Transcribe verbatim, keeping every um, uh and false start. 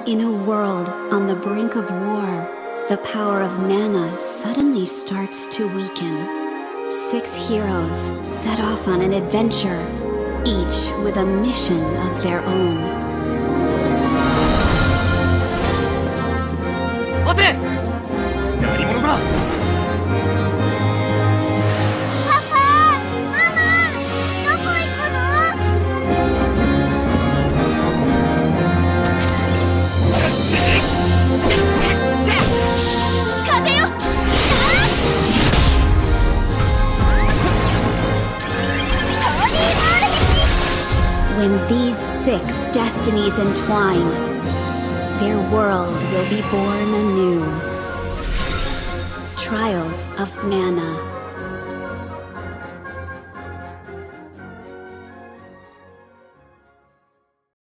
In a world on the brink of war, the power of mana suddenly starts to weaken. Six heroes set off on an adventure, each with a mission of their own. 待て！何者だ！ When these six destinies entwine, their world will be born anew. Trials of Mana.